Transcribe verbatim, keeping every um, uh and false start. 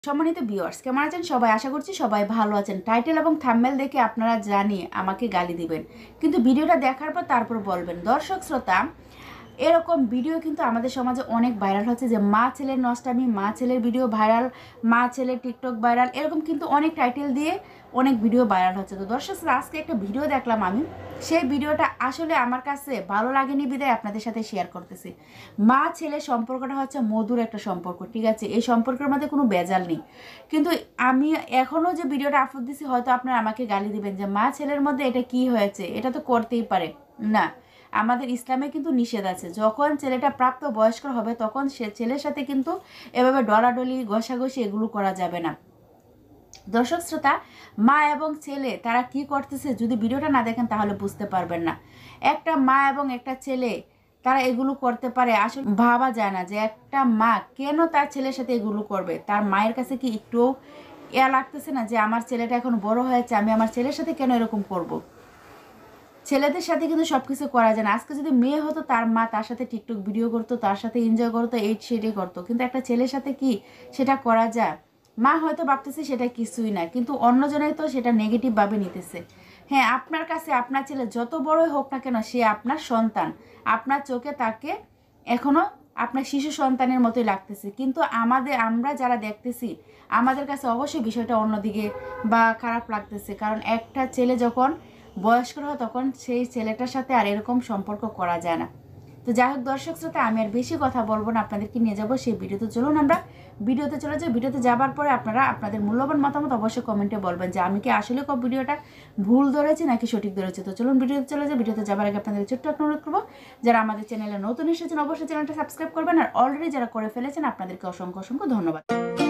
সম্মানিত ভিউয়ার্স, কেমন আছেন সবাই? আশা করছি সবাই ভালো আছেন। টাইটেল এবং থাম্বনেল দেখে আপনারা জানি আমাকে গালি দিবেন, কিন্তু ভিডিওটা দেখার পর তারপর বলবেন। দর্শক শ্রোতা, এরকম ভিডিও কিন্তু আমাদের সমাজে অনেক ভাইরাল হচ্ছে, যে মা ছেলের নষ্টামি, মা ছেলের ভিডিও ভাইরাল, মা ছেলের টিকটক ভাইরাল, এরকম কিন্তু অনেক টাইটেল দিয়ে অনেক ভিডিও ভাইরাল হচ্ছে। তো দর্শক শ্রোতা, আজকে একটা ভিডিও দেখলাম আমি, সেই ভিডিওটা আসলে আমার কাছে ভালো লাগেনি বিদায় আপনাদের সাথে শেয়ার করতেছি। মা ছেলে সম্পর্কটা হচ্ছে মধুর একটা সম্পর্ক, ঠিক আছে? এই সম্পর্কের মধ্যে কোনো বেজাল নেই, কিন্তু আমি এখনও যে ভিডিওটা আপলোড দিছি, হয়তো আপনারা আমাকে গালি দিবেন যে মা ছেলের মধ্যে এটা কি হয়েছে, এটা তো করতেই পারে না। আমাদের ইসলামে কিন্তু নিষেধ আছে, যখন ছেলেটা প্রাপ্ত বয়স্ক হবে তখন সে ছেলের সাথে কিন্তু এভাবে ডলাডলি ঘষাঘষি এগুলো করা যাবে না। দর্শক শ্রোতা, মা এবং ছেলে তারা কি করতেছে যদি ভিডিওটা না দেখেন তাহলে বুঝতে পারবেন না। একটা মা এবং একটা ছেলে তারা এগুলো করতে পারে, আসলে ভাবা যায় না যে একটা মা কেন তার ছেলের সাথে এগুলো করবে। তার মায়ের কাছে কি একটু ইয়া লাগতেছে না যে আমার ছেলেটা এখন বড় হয়েছে, আমি আমার ছেলের সাথে কেন এরকম করব? ছেলেদের সাথে কিন্তু সব কিছু করা যায় না। আজকে যদি মেয়ে হতো, তার মা তার সাথে টিকটক ভিডিও করতো, তার সাথে এনজয় করতো, এইট সেটাই করতো, কিন্তু একটা ছেলের সাথে কি সেটা করা যায়? মা হয়তো ভাবতেছে সেটা কিছুই না, কিন্তু অন্যজনেই তো সেটা নেগেটিভভাবে নিতেছে। হ্যাঁ, আপনার কাছে আপনার ছেলে যত বড়ই হোক না কেন, সে আপনার সন্তান। আপনার চোখে তাকে এখনও আপনার শিশু সন্তানের মতোই লাগতেছে, কিন্তু আমাদের আমরা যারা দেখতেছি আমাদের কাছে অবশ্যই বিষয়টা অন্যদিকে বা খারাপ লাগতেছে। কারণ একটা ছেলে যখন বয়স্ক হয় তখন সেই ছেলেটার সাথে আর এরকম সম্পর্ক করা যায় না। তো যাই হোক দর্শক শ্রোতা, আমি আর বেশি কথা বলবো না, আপনাদেরকে নিয়ে যাবো সেই ভিডিওতে। চলুন আমরা ভিডিওতে চলে যাই। ভিডিওতে যাবার পরে আপনারা আপনাদের মূল্যবান মতামত অবশ্যই কমেন্টে বলবেন যে আমি কি আসলে কোন ভিডিওটা ভুল ধরেছি নাকি সঠিক ধরেছি। তো চলুন ভিডিওতে চলে যাই। ভিডিওতে যাবার আগে আপনাদের ছোট্ট একটা অনুরোধ করবো, যারা আমাদের চ্যানেলে নতুন এসেছেন অবশ্যই চ্যানেলটা সাবস্ক্রাইব করবেন, আর অলরেডি যারা করে ফেলেছেন আপনাদেরকে অসংখ্য অসংখ্য ধন্যবাদ।